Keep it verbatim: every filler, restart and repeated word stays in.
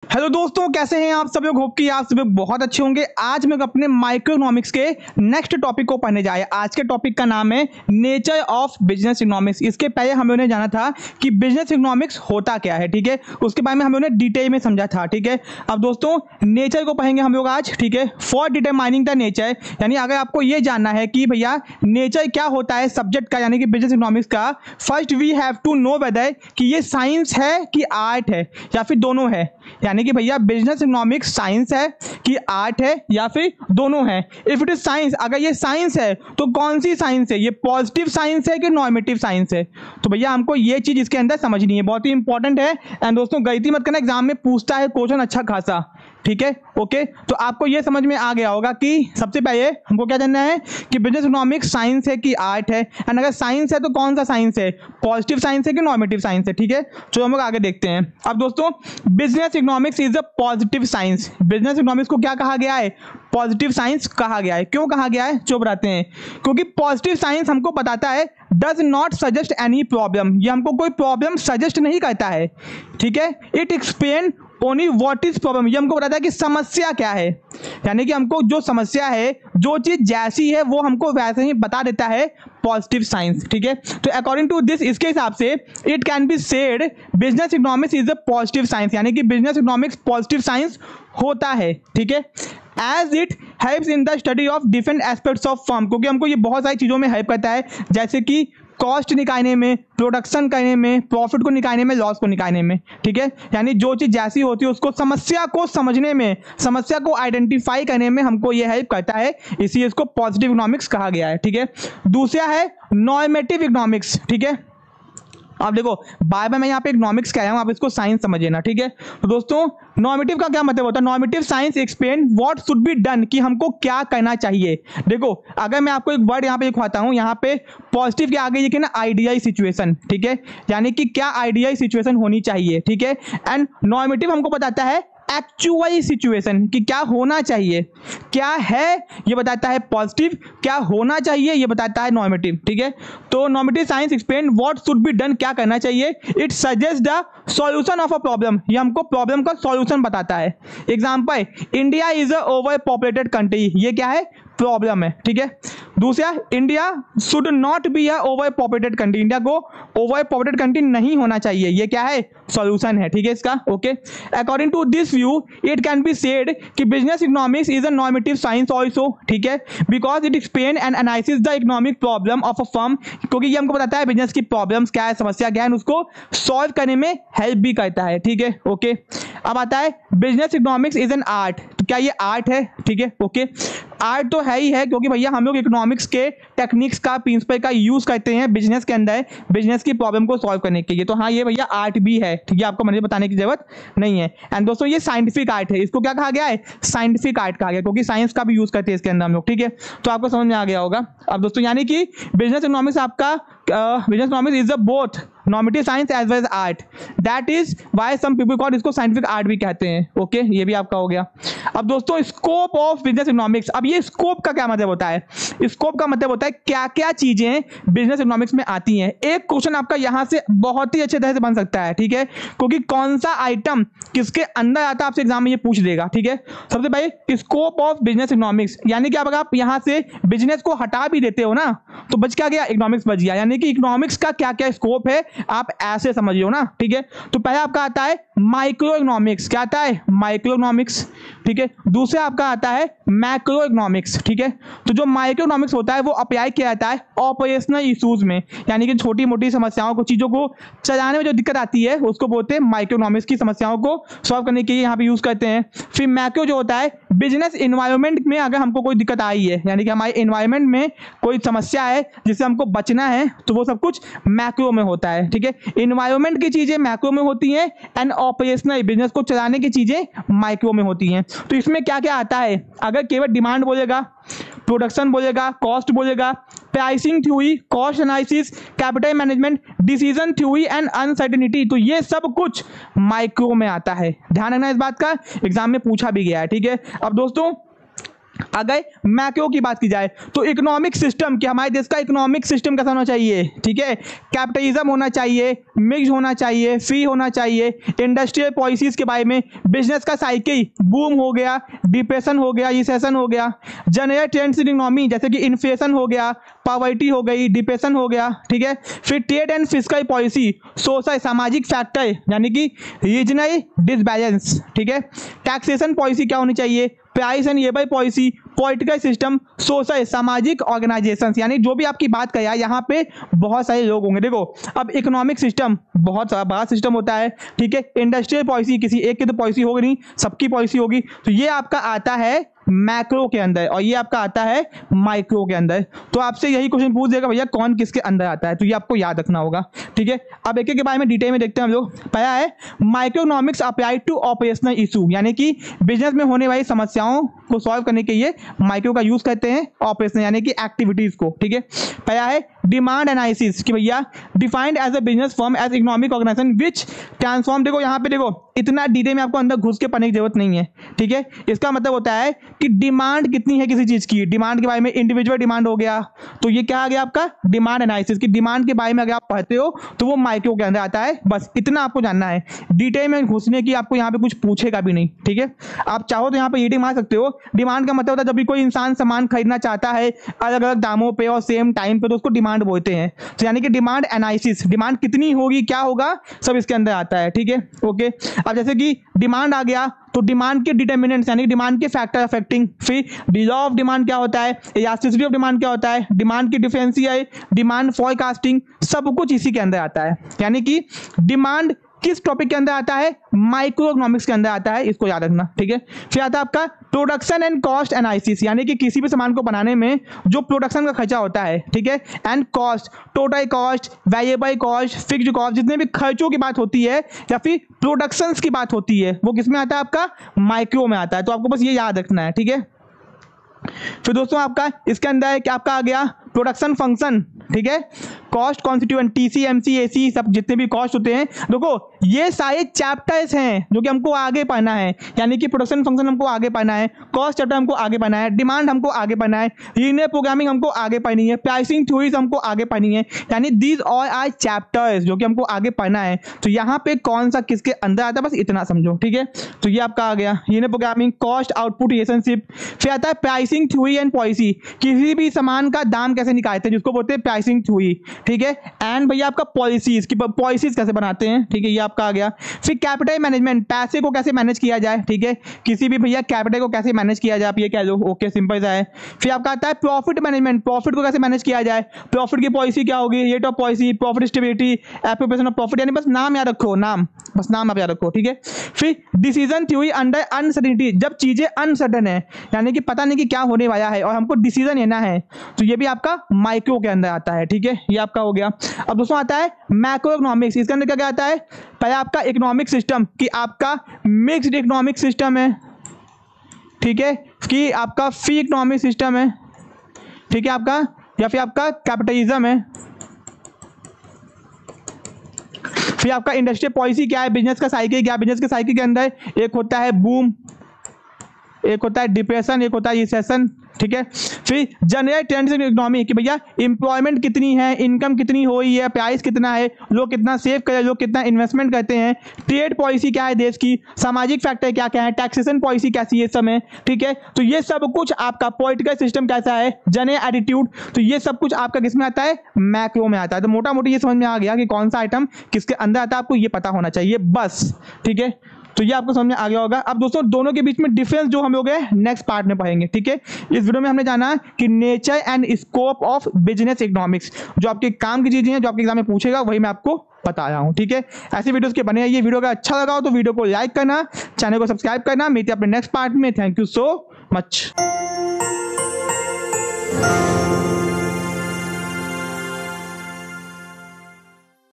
Hello दोस्तों, कैसे हैं आप सब लोग। होप कि आप सब लोग बहुत अच्छे होंगे। आज मैं अपने माइक्रोइकोनॉमिक्स के नेक्स्ट टॉपिक को पढ़ने जाए। आज के टॉपिक का नाम है नेचर ऑफ बिजनेस इकोनॉमिक्स। इसके पहले हम लोगों ने जाना था कि बिजनेस इकोनॉमिक्स होता क्या है, ठीक है। उसके बारे में हम लोगों ने डिटेल में समझा था, ठीक है। अब दोस्तों नेचर को पढ़ेंगे हम लोग आज, ठीक है। फॉर डिटरमाइनिंग द नेचर, यानी अगर आपको ये जानना है कि भैया नेचर क्या होता है सब्जेक्ट का, यानी कि बिजनेस इकोनॉमिक्स का, first we have to know whether कि ये साइंस है कि आर्ट है या फिर दोनों है। यानी कि भैया बिजनेस इकोनॉमिक्स साइंस है कि आर्ट है या फिर दोनों है। इफ इट इज साइंस, अगर ये साइंस है तो कौन सी साइंस है, ये पॉजिटिव साइंस है कि नॉर्मेटिव साइंस है। तो भैया हमको ये चीज इसके अंदर समझनी है, बहुत ही इंपॉर्टेंट है। एंड दोस्तों गलती मत करना, एग्जाम में पूछता है क्वेश्चन अच्छा खासा, ठीक है। ओके, तो आपको ये समझ में आ गया होगा कि सबसे पहले हमको क्या जानना है कि बिजनेस इकोनॉमिक्स साइंस है कि आर्ट है। एंड अगर साइंस है तो कौन सा साइंस है, पॉजिटिव साइंस है कि नॉर्मेटिव साइंस है, ठीक है। तो हम लोग आगे देखते हैं। अब दोस्तों business economics is a positive science. Business economics को क्या कहा गया है, पॉजिटिव साइंस कहा गया है। क्यों कहा गया है, जो बताते हैं। क्योंकि पॉजिटिव साइंस हमको बताता है does not suggest any problem, ये हमको कोई प्रॉब्लम सजेस्ट नहीं करता है, ठीक है। It explain only what is problem, ये हमको बताता है कि समस्या क्या है। यानी कि हमको जो समस्या है, जो चीज जैसी है वो हमको वैसे ही बता देता है पॉजिटिव साइंस, ठीक है। तो अकॉर्डिंग टू दिस, इसके हिसाब से it can be said business economics is a positive science, यानी कि बिजनेस इकोनॉमिक्स पॉजिटिव साइंस होता है, ठीक है। As it helps in the study of different aspects of firm, क्योंकि हमको ये बहुत सारी चीज़ों में हेल्प करता है, जैसे कि कॉस्ट निकालने में, प्रोडक्शन करने में, प्रॉफिट को निकालने में, लॉस को निकालने में, ठीक है। यानी जो चीज़ जैसी होती है उसको समस्या को समझने में, समस्या को आइडेंटिफाई करने में हमको ये हेल्प करता है, इसीलिए इसको पॉजिटिव इकोनॉमिक्स कहा गया है, ठीक है। दूसरा है नॉर्मेटिव इकोनॉमिक्स, ठीक है। आप देखो बार बार मैं यहाँ पे इकोनॉमिक्स कह रहा हूँ, आप इसको साइंस समझिए ना, ठीक है। तो दोस्तों नॉर्मेटिव का क्या मतलब होता है, normative science explain what should be done, कि हमको क्या करना चाहिए। देखो अगर मैं आपको एक वर्ड यहाँ पे लिखवाता हूँ, यहाँ पे पॉजिटिव के आगे लिखे ना आइडियल सिचुएशन, ठीक है। यानी कि क्या आइडियल सिचुएशन होनी चाहिए, ठीक है। एंड नॉर्मेटिव हमको बताता है एक्चुअल सिचुएशन, कि क्या होना चाहिए, क्या है ये बताता है पॉजिटिव, क्या होना चाहिए ये बताता है नॉर्मेटिव, ठीक है। तो normative science explain what should be done, क्या करना चाहिए। It suggest the solution of a problem, ये हमको प्रॉब्लम का सॉल्यूशन बताता है। Example, India is a over populated country, ये क्या है, प्रॉब्लम है, ठीक है। दूसरा, India should not be a over populated country, India को ओवर पॉपुलेटेड कंट्री नहीं होना चाहिए, ये क्या है, सॉल्यूशन है, ठीक है इसका। Okay, according to this view it can be said कि business economics is a normative science also, ठीक है, because it explain and analysis the economic problem of a firm, क्योंकि ये हमको बताता है बिजनेस की प्रॉब्लम्स क्या है, समस्या क्या है, उसको सॉल्व करने में हेल्प भी करता है, ठीक है। ओके, अब आता है business economics is an art, तो क्या ये आर्ट है, ठीक है। ओके, आर्ट तो है ही है, क्योंकि भैया हम लोग इकोनॉमिक्स के टेक्निक्स का, प्रिंसिपल का यूज करते हैं बिजनेस के अंदर, बिजनेस की प्रॉब्लम को सॉल्व करने के लिए। तो हाँ ये भैया आर्ट भी है, ठीक है, आपको मुझे बताने की जरूरत नहीं है। एंड दोस्तों ये साइंटिफिक आर्ट है, इसको क्या कहा गया है, साइंटिफिक आर्ट कहा गया, क्योंकि साइंस का भी यूज करते हैं इसके अंदर हम लोग, ठीक है। तो आपको समझ में आ गया होगा। अब दोस्तों यानी कि बिजनेस इकोनॉमिक्स आपका business economics is a both normative science as well as art, that is why some people call इसको साइंटिफिक आर्ट भी कहते हैं। Okay okay? ये भी आपका हो गया। अब दोस्तों स्कोप ऑफ बिजनेस इकोनॉमिक्स, अब ये स्कोप का क्या मतलब होता है, स्कोप का मतलब होता है क्या क्या चीजें बिजनेस इकोनॉमिक्स में आती हैं। एक क्वेश्चन आपका यहां से बहुत ही अच्छे तरह से बन सकता है, ठीक है, क्योंकि कौन सा आइटम किसके अंदर आता है आपसे एग्जाम में ये पूछ देगा, ठीक है। सबसे पहले स्कोप ऑफ बिजनेस इकोनॉमिक्स, यानी कि अगर आप यहां से बिजनेस को हटा भी देते हो ना तो बच क्या गया, इकोनॉमिक्स बच गया। यानी कि इकोनॉमिक्स का क्या क्या स्कोप है आप ऐसे समझिए ना, ठीक है। तो पहले आपका आता है माइक्रो इकोनॉमिक्स, क्या आता है, माइक्रो इकोनॉमिक्स, ठीक है। दूसरा आपका आता है मैक्रो इकोनॉमिक्स, ठीक है। तो जो माइक्रो इकोनॉमिक्स होता है वो अप्लाई किया जाता है ऑपरेशनल इश्यूज में, यानी कि छोटी मोटी समस्याओं को, चीजों को चलाने में जो दिक्कत आती है उसको बोलते हैं माइक्रो इकोनॉमिक्स की समस्याओं को सॉल्व करने के लिए यहाँ पे यूज करते हैं। फिर मैक्रो जो होता है बिजनेस इन्वायरमेंट में अगर हमको कोई दिक्कत आई है, यानी कि हमारे इन्वायरमेंट में कोई समस्या है जिससे हमको बचना है, तो वो सब कुछ मैक्रो में होता है, ठीक है। इन्वायरमेंट की चीजें मैक्रो में होती हैं एंड ऑपरेशनल बिजनेस को चलाने की चीजें माइक्रो में होती हैं। तो इसमें क्या क्या आता है, अगर केवल डिमांड बोलेगा, प्रोडक्शन बोलेगा, कॉस्ट बोलेगा, pricing theory, cost analysis, capital management, decision theory and uncertainty, तो ये सब कुछ माइक्रो में आता है। ध्यान रखना इस बात का, एग्जाम में पूछा भी गया है, ठीक है। अब दोस्तों अगर मैक्रो की बात की जाए तो इकोनॉमिक सिस्टम कि हमारे देश का इकोनॉमिक सिस्टम कैसा होना चाहिए, ठीक है, कैपिटलिज्म होना चाहिए, मिक्स होना चाहिए, फ्री होना चाहिए, इंडस्ट्रियल पॉलिसीज के बारे में, बिजनेस का साइकिल, बूम हो गया, डिप्रेशन हो गया, रिसेशन हो गया, जनरल ट्रेंड्स इन इकोनॉमी जैसे कि इन्फ्लेशन हो गया, पॉवर्टी हो गई, डिप्रेशन हो गया, ठीक है, फिर trade and fiscal policy, social सामाजिक फैक्टर यानी कि रीजनल डिसबैलेंस, ठीक है, टैक्सेशन पॉलिसी क्या होनी चाहिए, price and labour policy, political system, social सामाजिक ऑर्गेनाइजेशंस, यानी जो भी आपकी बात करा यहाँ पे बहुत सारे लोग होंगे। देखो अब इकोनॉमिक सिस्टम बहुत सारा बड़ा सिस्टम होता है, ठीक है, इंडस्ट्रियल पॉलिसी किसी एक की तो पॉलिसी होगी नहीं, सबकी पॉलिसी होगी, तो ये आपका आता है मैक्रो के अंदर और ये आपका आता है माइक्रो के अंदर। तो आपसे यही क्वेश्चन पूछ देगा भैया कौन किसके अंदर आता है, तो ये आपको याद रखना होगा, ठीक है। अब एक एक के बारे में डिटेल में देखते हैं हम लोग। पहला है microeconomics apply to operational issue, यानी कि बिजनेस में होने वाली समस्याओं को सॉल्व करने के लिए माइक्रो का यूज करते हैं, ऑपरेशनल यानी कि एक्टिविटीज को, ठीक है। पहला है डिमांड एनालिसिस कि भैया defined as a business firm as economic organisation which transform, देखो यहाँ पे देखो इतना डिटेल में आपको अंदर घुस के पढ़ने की जरूरत नहीं है, ठीक है। इसका मतलब होता है कि डिमांड कितनी है किसी चीज की, डिमांड के बारे में इंडिविजुअल डिमांड हो गया, तो ये क्या आ गया आपका डिमांड एनालिसिस की डिमांड के बारे में अगर आप पढ़ते हो तो वो माइक्रो के अंदर आता है, बस इतना आपको जानना है। डिटेल में घुसने की आपको यहाँ पे कुछ पूछेगा भी नहीं, ठीक है। आप चाहो तो यहाँ पे रीडिंग मार सकते हो। डिमांड का मतलब होता है जब भी कोई इंसान सामान खरीदना चाहता है अलग अलग दामों पे और सेम टाइम पे तो उसको डिमांड बोलते हैं, तो यानी कि डिमांड एनालिसिस, डिमांड कितनी होगी क्या होगा सब इसके अंदर आता है, ठीक है, ओके। अब जैसे कि डिमांड आ गया तो डिमांड के डिटर्मिनेंट्स यानी डिमांड के फैक्टर अफेक्टिंग, फिर लॉ ऑफ डिमांड क्या होता है, इलास्टिसिटी ऑफ डिमांड क्या होता है, डिमांड की डिफरेंशियल, डिमांड फोरकास्टिंग, सब कुछ इसी के अंदर आता है। यानी कि डिमांड किस टॉपिक के अंदर आता है, माइक्रो इकोनॉमिक्स के अंदर आता है, इसको याद रखना, ठीक है। फिर आता है आपका प्रोडक्शन एंड कॉस्ट एनालिसिस, यानी कि किसी भी सामान को बनाने में जो प्रोडक्शन का खर्चा होता है, ठीक है, and cost, total cost, variable cost, fixed cost, जितने भी खर्चों की बात होती है या फिर प्रोडक्शंस की बात होती है वो किसमें आता है, आपका माइक्रो में आता है, तो आपको बस ये याद रखना है, ठीक है। फिर दोस्तों आपका इसके अंदर है कि आपका आ गया प्रोडक्शन फंक्शन, ठीक है, cost constituent, TC, MC, AC, सब जितने भी कॉस्ट होते हैं, देखो ये सारे चैप्टर्स हैं जो कि हमको आगे पढ़ना है, यानी कि प्रोडक्शन फंक्शन हमको आगे पढ़ना है, कॉस्ट चैप्टर हमको आगे पढ़ना है, डिमांड हमको आगे पढ़ना है, लीनियर प्रोग्रामिंग हमको आगे पढ़नी है, प्राइसिंग थ्योरीज हमको आगे पढ़नी है, यानी दीज ऑल आर चैप्टर्स जो कि हमको आगे पढ़ना है। तो यहाँ पे कौन सा किसके अंदर आता है बस इतना समझो, ठीक है। तो ये आपका आ गया linear programming, cost output relationship. फिर आता है प्राइसिंग थ्योरी एंड पॉलिसी, किसी भी सामान का दाम कैसे निकालते हैं जिसको बोलते हैं प्राइसिंग थ्योरी, ठीक है। एंड भैया आपका पॉलिसीज की पॉलिसीज कैसे बनाते हैं, ठीक है, ये आपका आ गया। फिर कैपिटल मैनेजमेंट, पैसे को कैसे मैनेज किया जाए, ठीक है, किसी भी भैया कैपिटल को कैसे मैनेज किया जाए आप ये कह लो, ओके, सिंपल सा है। फिर आपका आता है प्रॉफिट मैनेजमेंट, प्रॉफिट को कैसे मैनेज किया जाए, प्रॉफिट की पॉलिसी क्या होगी, rate of policy, profit stability, appropriation of profit, यानी बस नाम याद रखो, नाम बस नाम आप याद रखो, ठीक है। फिर डिसीजन थ्योरी अंडर अनसर्टेनिटी, जब चीजें अनसर्टेन है यानी कि पता नहीं कि क्या होने वाला है और हमको डिसीजन लेना है, तो ये भी आपका माइक्रो के अंदर आता है, ठीक है, ये आपका हो गया। अब दोस्तों आता है मैक्रो इकोनॉमिक्स, इसके अंदर क्या क्या आता है, पहले आपका इकोनॉमिक सिस्टम कि आपका मिक्स्ड इकोनॉमिक सिस्टम है, ठीक है, कि आपका फ्री इकोनॉमिक सिस्टम है, ठीक है, आपका या फिर आपका कैपिटलिज्म है। फिर आपका इंडस्ट्रियल पॉलिसी क्या है, बिजनेस का साइकिल क्या है, बिजनेस के साइकिल के अंदर एक होता है बूम, एक होता है डिप्रेशन, एक होता है रिसेशन, ठीक है। फिर जनरल ट्रेंड्स इन इकोनॉमी कि भैया एम्प्लॉयमेंट कितनी है, इनकम कितनी हो रही है, प्राइस कितना है, लोग कितना सेव करें, लोग कितना इन्वेस्टमेंट करते हैं, ट्रेड पॉलिसी क्या है देश की, सामाजिक फैक्टर क्या क्या है, टैक्सेशन पॉलिसी कैसी है इस समय, ठीक है। तो ये सब कुछ आपका पॉलिटिकल सिस्टम कैसा है, जनरल एटीट्यूड, तो ये सब कुछ आपका किसमें आता है, मैक्रो में आता है। तो मोटा मोटी ये समझ में आ गया कि कौन सा आइटम किसके अंदर आता है, आपको ये पता होना चाहिए बस, ठीक है। तो ये आपको समझ में आ गया होगा। अब दोस्तों दोनों के बीच में डिफरेंस जो हम लोग नेक्स्ट पार्ट में पढ़ेंगे, ठीक है। इस वीडियो में हमने जाना कि nature and scope of business economics, जो आपके काम की चीजें हैं जो आपके एग्जाम में पूछेगा वही मैं आपको बता रहा हूँ, ठीक है। ऐसे वीडियोस के बने ये वीडियो का अच्छा लगा हो तो वीडियो को लाइक करना, चैनल को सब्सक्राइब करना। मिलते हैं अपने नेक्स्ट पार्ट में। Thank you so much.